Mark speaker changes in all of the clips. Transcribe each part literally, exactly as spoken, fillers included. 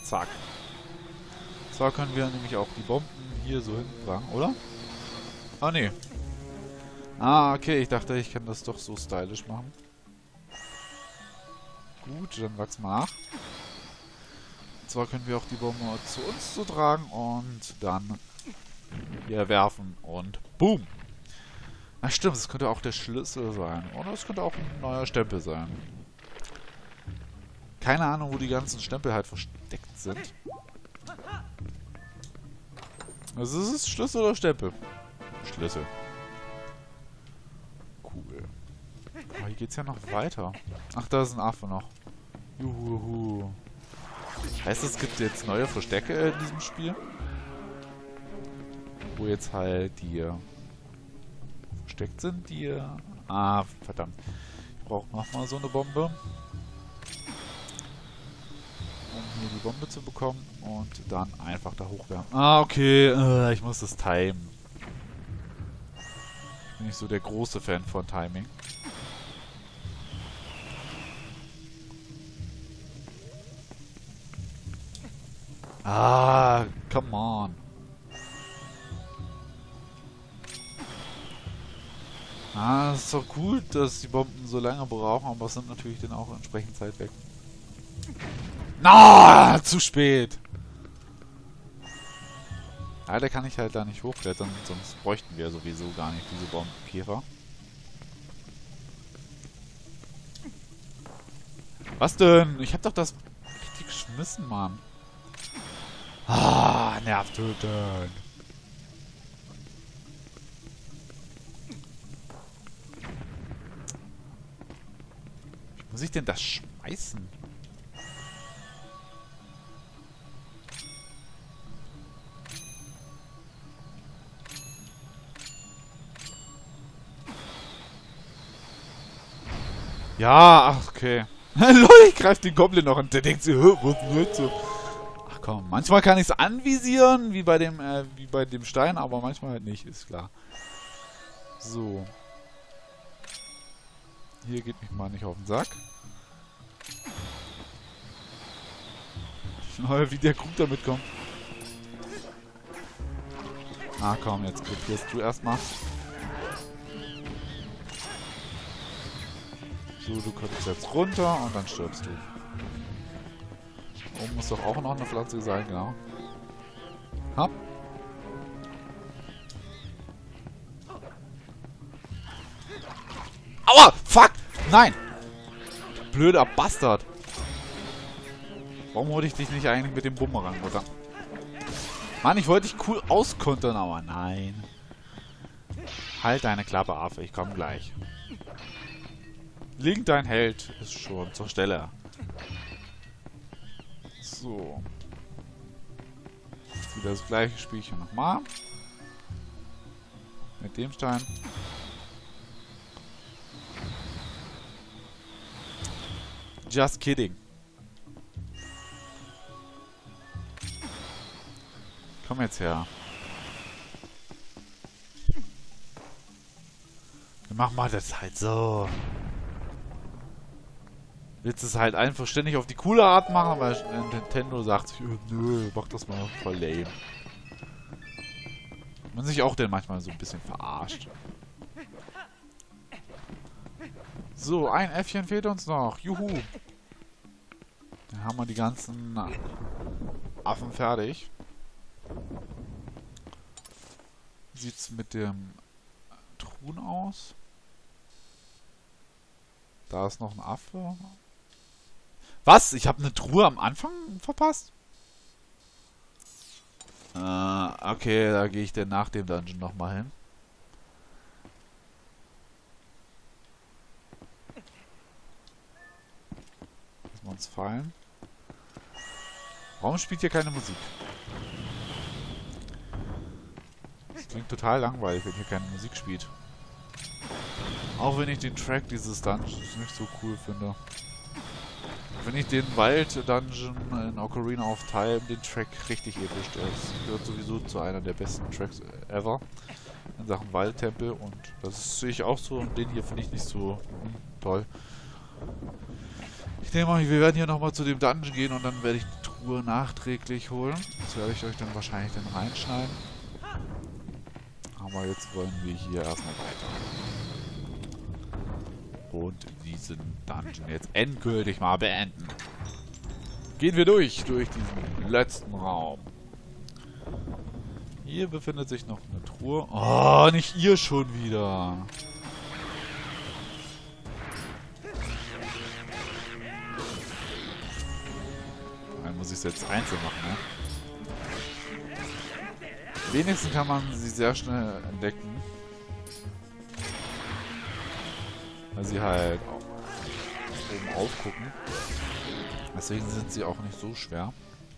Speaker 1: Zack. Zwar können wir nämlich auch die Bomben hier so hinbringen, oder? Ah, nee. Ah, okay. Ich dachte, ich kann das doch so stylisch machen. Gut, dann wachsen wir nach. Und zwar können wir auch die Bombe zu uns so tragen und dann hier werfen und boom. Ach stimmt, das könnte auch der Schlüssel sein. Oder es könnte auch ein neuer Stempel sein. Keine Ahnung, wo die ganzen Stempel halt versteckt sind. Also ist es Schlüssel oder Stempel? Schlüssel. Cool. Aber hier geht's ja noch weiter. Ach, da ist ein Affe noch. Juhu. Heißt es, es gibt jetzt neue Verstecke in diesem Spiel? Wo jetzt halt die versteckt sind, die... Ah, verdammt. Ich brauche nochmal so eine Bombe. Um hier die Bombe zu bekommen und dann einfach da hochwerfen. Ah, okay. Äh, ich muss das timen. Bin ich so der große Fan von Timing. Ah, come on. Ah, es ist doch gut, dass die Bomben so lange brauchen, aber es sind natürlich dann auch entsprechend Zeit weg. Na, no, zu spät. Leider kann ich halt da nicht hochklettern, sonst bräuchten wir sowieso gar nicht diese Bombenkäfer. Was denn? Ich hab doch das richtig geschmissen, Mann. Ah, nervtötend. Wie muss ich denn das schmeißen? Ja, ach, okay. Lol, ich greife den Goblin noch und der denkt sich, was wird so? Ach komm, manchmal kann ich es anvisieren, wie bei dem, äh, wie bei dem Stein, aber manchmal halt nicht, ist klar. So. Hier geht mich mal nicht auf den Sack. Lol, wie der Krug da mitkommt. Ah komm, jetzt krepierst du erstmal. So, du kommst jetzt runter und dann stirbst du. Oben muss doch auch noch eine Pflanze sein, genau. Hopp. Aua! Fuck! Nein! Blöder Bastard! Warum hole ich dich nicht eigentlich mit dem Bumerang, oder? Mann, ich wollte dich cool auskontern, aber nein. Halt deine Klappe, Affe, ich komme gleich. Link, dein Held, ist schon zur Stelle. So. Jetzt wieder das gleiche Spielchen nochmal. Mit dem Stein. Just kidding. Komm jetzt her. Mach mal das halt so. Willst es halt einfach ständig auf die coole Art machen, weil Nintendo sagt sich, oh, nö, mach das mal voll lame. Man sich auch denn manchmal so ein bisschen verarscht. So, ein Äffchen fehlt uns noch. Juhu. Dann haben wir die ganzen Affen fertig. Wie sieht's mit dem Truhen aus? Da ist noch ein Affe. Was? Ich habe eine Truhe am Anfang verpasst? Äh, okay, da gehe ich dann nach dem Dungeon nochmal hin. Lassen wir uns fallen. Warum spielt hier keine Musik? Das klingt total langweilig, wenn hier keine Musik spielt. Auch wenn ich den Track dieses Dungeons nicht so cool finde. Wenn ich den Wald-Dungeon in Ocarina of Time, den Track richtig episch. Das gehört sowieso zu einer der besten Tracks ever. In Sachen Waldtempel. Und das sehe ich auch so. Und den hier finde ich nicht so hm, toll. Ich denke mal, wir werden hier nochmal zu dem Dungeon gehen und dann werde ich die Truhe nachträglich holen. Das werde ich euch dann wahrscheinlich dann reinschneiden. Aber jetzt wollen wir hier erstmal weiter. Und diesen Dungeon jetzt endgültig mal beenden. Gehen wir durch, durch diesen letzten Raum. Hier befindet sich noch eine Truhe. Oh, nicht ihr schon wieder. Dann muss ich es jetzt einzeln machen, ne? Wenigstens kann man sie sehr schnell entdecken. Weil sie halt auch oben aufgucken. Deswegen sind sie auch nicht so schwer.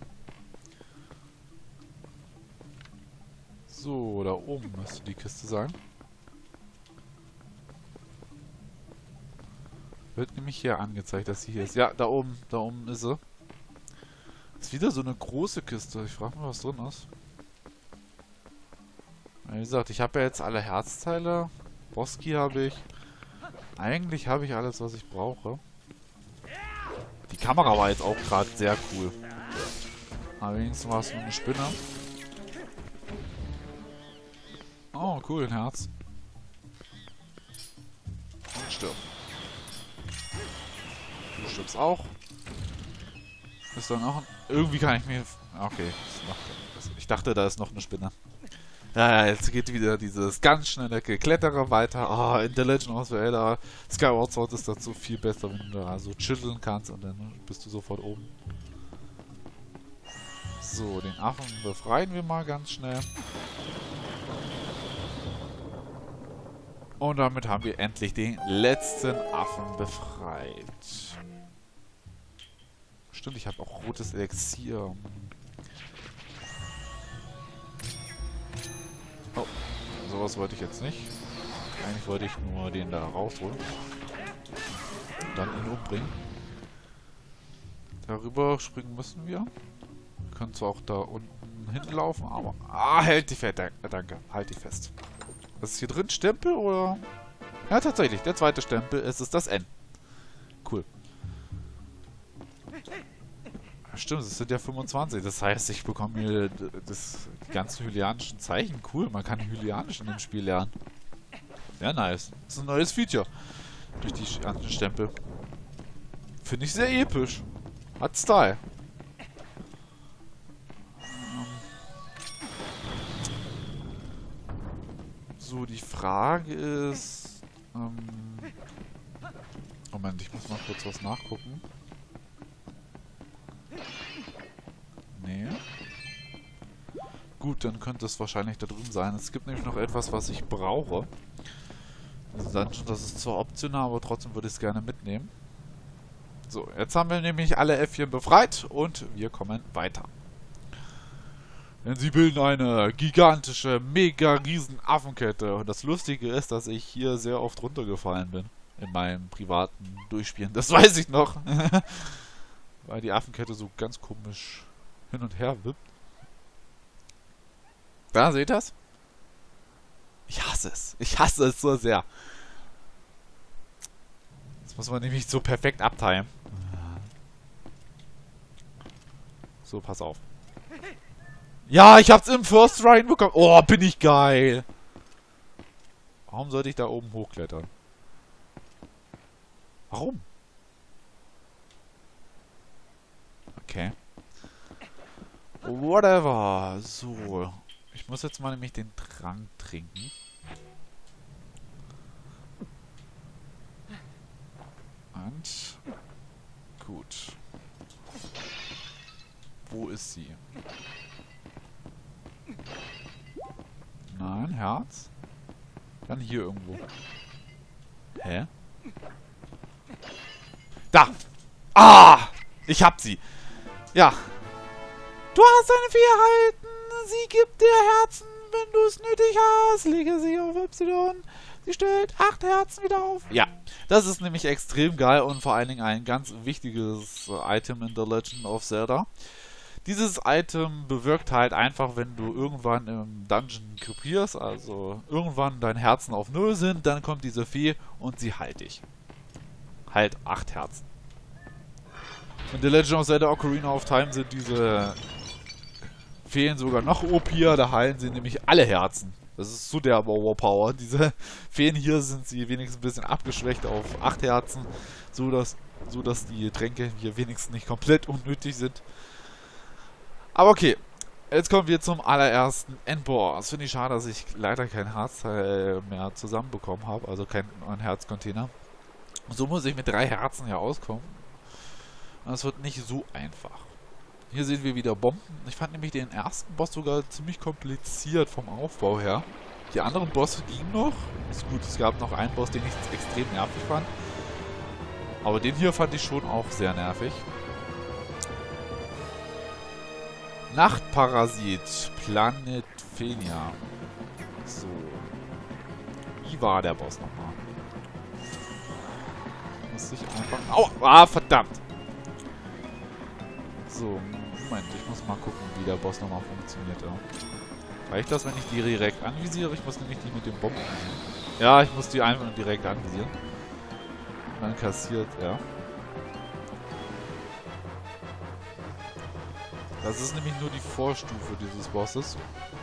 Speaker 1: So, da oben müsste die Kiste sein. Wird nämlich hier angezeigt, dass sie hier ist. Ja, da oben, da oben ist sie. Ist wieder so eine große Kiste. Ich frage mich, was drin ist. Wie gesagt, ich habe ja jetzt alle Herzteile. Boski habe ich. Eigentlich habe ich alles, was ich brauche. Die Kamera war jetzt auch gerade sehr cool. Aber wenigstens war es nur eine Spinne. Oh, cool, ein Herz. Und stirb. Du stirbst auch. Ist dann auch ein... Irgendwie kann ich mir... Okay. Ich dachte, da ist noch eine Spinne. Ja, jetzt geht wieder dieses ganz schnelle Geklettere weiter. Ah, oh, in The Legend of Zelda Skyward Sword ist dazu viel besser, wenn du da so chillen kannst und dann bist du sofort oben. So, den Affen befreien wir mal ganz schnell. Und damit haben wir endlich den letzten Affen befreit. Stimmt, ich habe auch rotes Elixier. Oh, sowas wollte ich jetzt nicht. Eigentlich wollte ich nur den da rausholen. Und dann ihn umbringen. Darüber springen müssen wir. Wir können zwar auch da unten hinlaufen, aber... Ah, hält die fest. Danke, halt die fest. Was ist hier drin? Stempel oder... Ja, tatsächlich. Der zweite Stempel. Es ist das N. Cool. Stimmt, es sind ja fünfundzwanzig. Das heißt, ich bekomme mir das, die ganzen hylianischen Zeichen. Cool, man kann Hylianisch in dem Spiel lernen. Sehr nice. Das ist ein neues Feature. Durch die ganzen Stempel. Finde ich sehr episch. Hat Style. So, die Frage ist... Ähm, Moment, ich muss mal kurz was nachgucken. Nee. Gut, dann könnte es wahrscheinlich da drin sein. Es gibt nämlich noch etwas, was ich brauche. Also Dungeon, das ist zwar optional, aber trotzdem würde ich es gerne mitnehmen. So, jetzt haben wir nämlich alle Äffchen befreit und wir kommen weiter. Denn sie bilden eine gigantische, mega riesen Affenkette. Und das Lustige ist, dass ich hier sehr oft runtergefallen bin. In meinem privaten Durchspielen. Das weiß ich noch. Weil die Affenkette so ganz komisch hin und her wippt. Da, seht ihr das? Ich hasse es. Ich hasse es so sehr. Das muss man nämlich so perfekt abteilen. So, pass auf. Ja, ich hab's im First Try hinbekommen. Oh, bin ich geil. Warum sollte ich da oben hochklettern? Warum? Okay. Whatever. So. Ich muss jetzt mal nämlich den Trank trinken. Und... Gut. Wo ist sie? Nein, Herz. Dann hier irgendwo. Hä? Da! Ah! Ich hab sie! Ja. Du hast eine Fähigkeiten. Sie gibt dir Herzen, wenn du es nötig hast. Lege sie auf Y. Sie stellt acht Herzen wieder auf. Ja, das ist nämlich extrem geil und vor allen Dingen ein ganz wichtiges Item in The Legend of Zelda. Dieses Item bewirkt halt einfach, wenn du irgendwann im Dungeon krepierst, also irgendwann deine Herzen auf null sind, dann kommt diese Fee und sie heilt dich. Halt acht Herzen. In The Legend of Zelda Ocarina of Time sind diese Feen sogar noch O P-er, da heilen sie nämlich alle Herzen. Das ist so der Overpower. Diese Feen hier sind sie wenigstens ein bisschen abgeschwächt auf acht Herzen, so dass, so dass die Tränke hier wenigstens nicht komplett unnötig sind. Aber okay, jetzt kommen wir zum allerersten Endboss. Finde ich schade, dass ich leider kein Herzteil mehr zusammenbekommen habe, also kein Herzcontainer. So muss ich mit drei Herzen hier auskommen. Das wird nicht so einfach. Hier sehen wir wieder Bomben. Ich fand nämlich den ersten Boss sogar ziemlich kompliziert vom Aufbau her. Die anderen Bosse gingen noch. Ist gut, es gab noch einen Boss, den ich extrem nervig fand. Aber den hier fand ich schon auch sehr nervig. Nachtparasit, Planet Fenia. So. Wie war der Boss nochmal? Muss ich einfach... Aua! Ah, verdammt! So, Moment, ich muss mal gucken, wie der Boss nochmal funktioniert. Ja. Reicht das, wenn ich die direkt anvisiere? Ich muss nämlich die mit den Bomben anvisieren. Ja, ich muss die einfach nur direkt anvisieren. Und dann kassiert er. Das ist nämlich nur die Vorstufe dieses Bosses.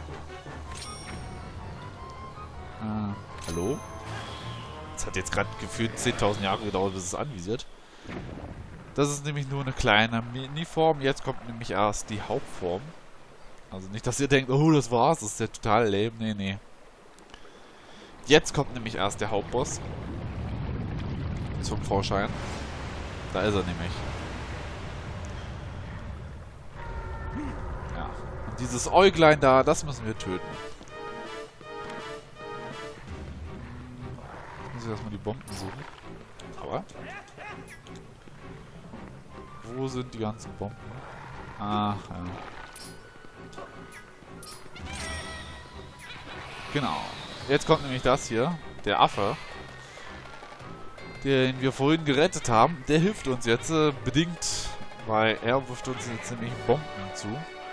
Speaker 1: Äh, hallo? Das hat jetzt gerade gefühlt zehntausend Jahre gedauert, bis es anvisiert. Das ist nämlich nur eine kleine Miniform. Jetzt kommt nämlich erst die Hauptform. Also nicht, dass ihr denkt, oh, das war's, das ist ja total lame. Nee, nee. Jetzt kommt nämlich erst der Hauptboss zum Vorschein. Da ist er nämlich. Ja. Und dieses Äuglein da, das müssen wir töten. Jetzt muss ich erstmal die Bomben suchen. Aber... Wo sind die ganzen Bomben? Ah, ja. Genau. Jetzt kommt nämlich das hier. Der Affe. Den wir vorhin gerettet haben. Der hilft uns jetzt äh, bedingt. Weil er wirft uns jetzt nämlich Bomben zu.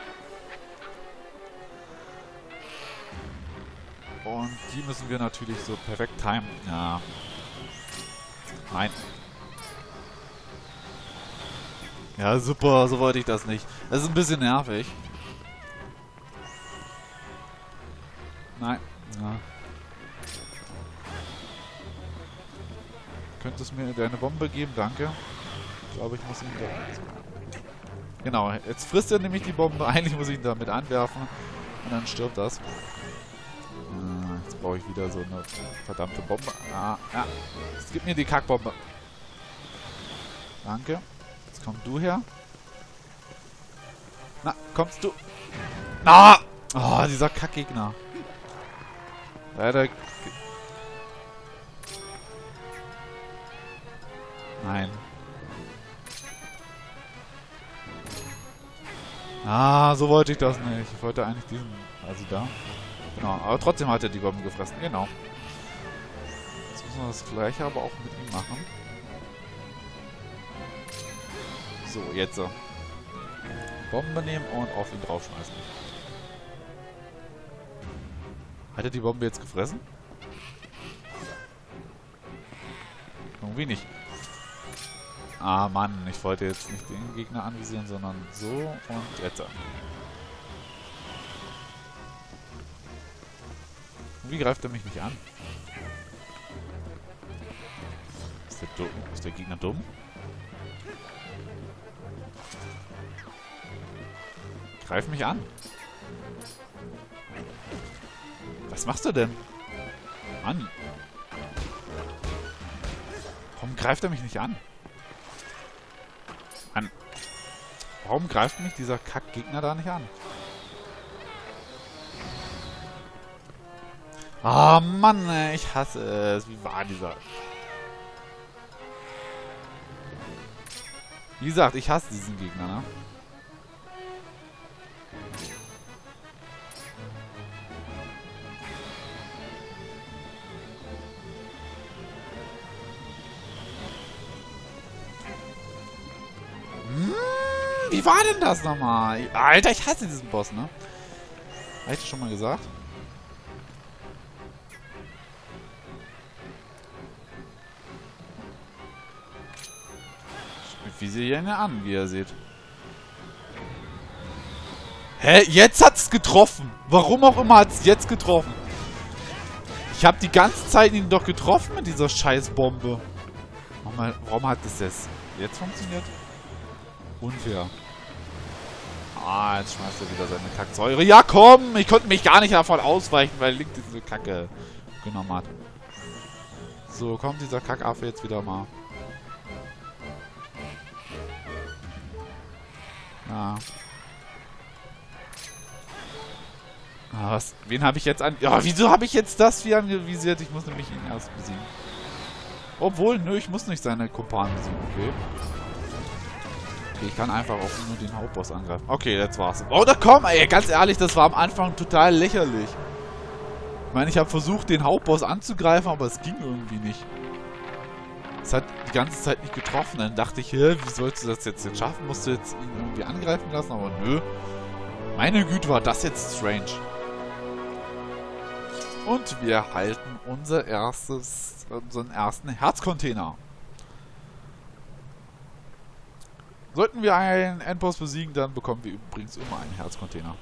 Speaker 1: Und die müssen wir natürlich so perfekt timen. Ja. Nein. Ja, super, so wollte ich das nicht. Das ist ein bisschen nervig. Nein. Ja. Könntest du mir deine Bombe geben? Danke. Ich glaube, ich muss ihn da... Genau, jetzt frisst er nämlich die Bombe. Eigentlich muss ich ihn damit anwerfen. Und dann stirbt das. Jetzt brauche ich wieder so eine verdammte Bombe. Ah, ja. Jetzt gib mir die Kackbombe. Danke. Jetzt komm du her. Na, kommst du? Ah! Oh, dieser Kackgegner. Leider... Nein. Ah, so wollte ich das nicht. Ich wollte eigentlich diesen... Also da. Genau, aber trotzdem hat er die Bombe gefressen. Genau. Jetzt müssen wir das gleiche aber auch mit ihm machen. So, jetzt so. Bombe nehmen und auf ihn draufschmeißen. Hat er die Bombe jetzt gefressen? Irgendwie nicht. Ah, Mann, ich wollte jetzt nicht den Gegner anvisieren, sondern so und jetzt. Wie greift er mich nicht an? Ist der, dumm? Ist der Gegner dumm? Greif mich an. Was machst du denn? Mann. Warum greift er mich nicht an? Mann. Warum greift mich dieser Kackgegner da nicht an? Ah, oh, Mann, ey, ich hasse es. Wie war dieser... Wie gesagt, ich hasse diesen Gegner, ne? Hm, wie war denn das nochmal? Alter, ich hasse diesen Boss, ne? Habe ich das schon mal gesagt? fiese ihn an, wie ihr seht. Hä? Jetzt hat's getroffen. Warum auch immer hat's jetzt getroffen. Ich habe die ganze Zeit ihn doch getroffen mit dieser Scheißbombe. Warum, warum hat das jetzt, jetzt funktioniert? Unfair. Ah, jetzt schmeißt er wieder seine Kacksäure. Ja, komm! Ich konnte mich gar nicht davon ausweichen, weil Link diese Kacke genommen hat. So, kommt dieser Kackaffe jetzt wieder mal. Ja. Ah, was? Wen habe ich jetzt an... Ja, wieso habe ich jetzt das wie anvisiert? Ich muss nämlich ihn erst besiegen. Obwohl, nö, ich muss nicht seine Kumpanen besiegen, okay? Okay, ich kann einfach auch nur den Hauptboss angreifen. Okay, jetzt war's. Oh, da komm, ey, ganz ehrlich, das war am Anfang total lächerlich. Ich meine, ich habe versucht, den Hauptboss anzugreifen, aber es ging irgendwie nicht. Es hat die ganze Zeit nicht getroffen. Dann dachte ich, hä, wie sollst du das jetzt, jetzt schaffen? Musst du jetzt ihn irgendwie angreifen lassen? Aber nö. Meine Güte, war das jetzt strange. Und wir halten unser erstes, unseren ersten Herzcontainer. Sollten wir einen Endboss besiegen, dann bekommen wir übrigens immer einen Herzcontainer.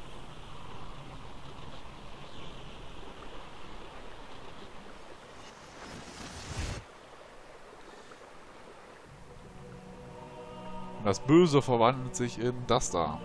Speaker 1: Das Böse verwandelt sich in das da.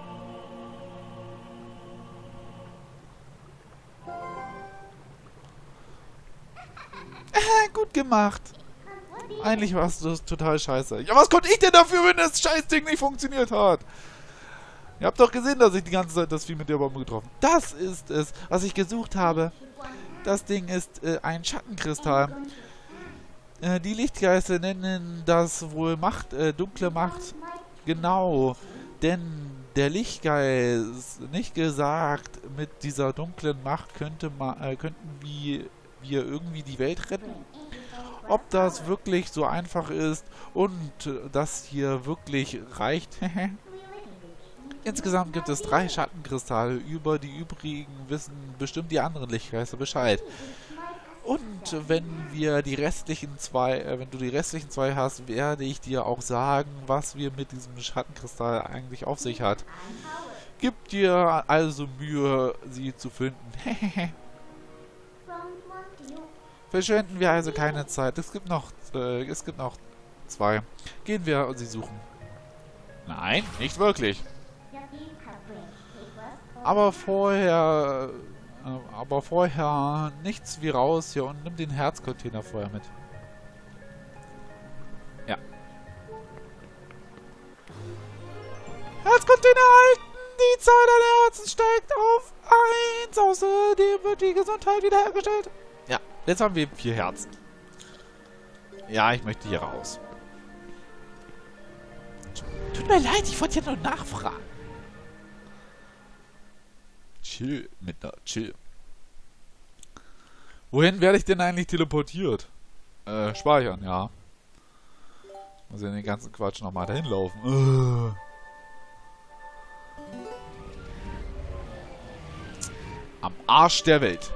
Speaker 1: Äh, gut gemacht. Eigentlich war es total scheiße. Ja, was konnte ich denn dafür, wenn das Scheißding nicht funktioniert hat? Ihr habt doch gesehen, dass ich die ganze Zeit das Vieh mit der Bombe getroffen habe. Das ist es, was ich gesucht habe. Das Ding ist äh, ein Schattenkristall. Äh, die Lichtgeister nennen das wohl Macht, äh, dunkle Macht. Genau, denn der Lichtgeist, nicht gesagt, mit dieser dunklen Macht könnte ma äh, könnten wir, wir irgendwie die Welt retten. Ob das wirklich so einfach ist und das hier wirklich reicht. Insgesamt gibt es drei Schattenkristalle. Über die übrigen wissen bestimmt die anderen Lichtgeister Bescheid. Und wenn wir die restlichen zwei, äh, wenn du die restlichen zwei hast, werde ich dir auch sagen, was wir mit diesem Schattenkristall eigentlich auf sich hat. Gib dir also Mühe, sie zu finden. Verschwenden wir also keine Zeit. Es gibt noch, äh, es gibt noch zwei. Gehen wir sie suchen. Nein, nicht wirklich. Aber vorher, äh, aber vorher nichts wie raus hier und nimm den Herzcontainer vorher mit. Ja. Herzcontainer halten! Die Zahl deiner Herzen steigt auf eins. Außerdem wird die Gesundheit wiederhergestellt. Ja, jetzt haben wir vier Herzen. Ja, ich möchte hier raus. Tut mir leid, ich wollte ja nur nachfragen. Chill, Midnight, chill. Wohin werde ich denn eigentlich teleportiert? Äh, speichern, ja. Muss ja den ganzen Quatsch nochmal dahin laufen. Uh. Am Arsch der Welt.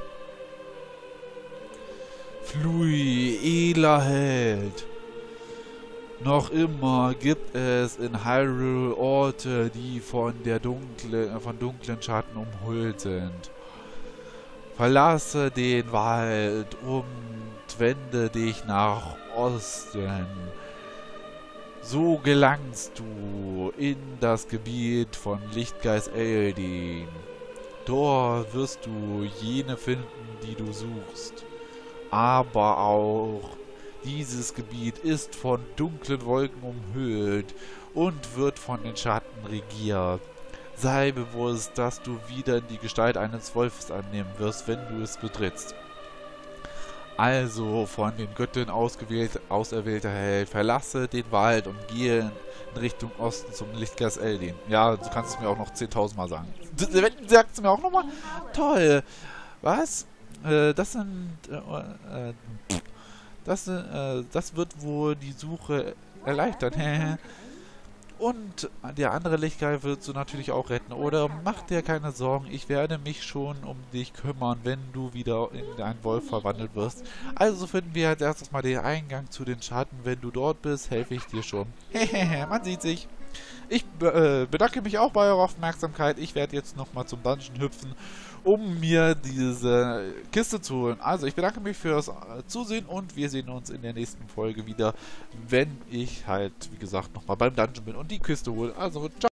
Speaker 1: Flui, edler Held. Noch immer gibt es in Hyrule Orte, die von der dunklen, von dunklen Schatten umhüllt sind. Verlasse den Wald und wende dich nach Osten. So gelangst du in das Gebiet von Lichtgeist Eldin. Dort wirst du jene finden, die du suchst. Aber auch dieses Gebiet ist von dunklen Wolken umhüllt und wird von den Schatten regiert. Sei bewusst, dass du wieder die Gestalt eines Wolfes annehmen wirst, wenn du es betrittst. Also, von den Göttinnen ausgewählt, auserwählter Held, verlasse den Wald und gehe in Richtung Osten zum Lichtgeist Eldin. Ja, du kannst es mir auch noch zehntausend Mal sagen. Sagst du mir auch nochmal? Toll. Was? Äh, das sind... Äh, äh, Das, äh, das wird wohl die Suche erleichtern. Und der andere Lichtgeil wirst du natürlich auch retten. Oder mach dir keine Sorgen, ich werde mich schon um dich kümmern, wenn du wieder in einen Wolf verwandelt wirst. Also finden wir als erstes mal den Eingang zu den Schatten. Wenn du dort bist, helfe ich dir schon. Hehehe, man sieht sich. Ich äh, bedanke mich auch bei eurer Aufmerksamkeit. Ich werde jetzt nochmal zum Dungeon hüpfen, um mir diese Kiste zu holen. Also ich bedanke mich fürs äh, Zusehen und wir sehen uns in der nächsten Folge wieder, wenn ich halt, wie gesagt, nochmal beim Dungeon bin und die Kiste hole. Also ciao.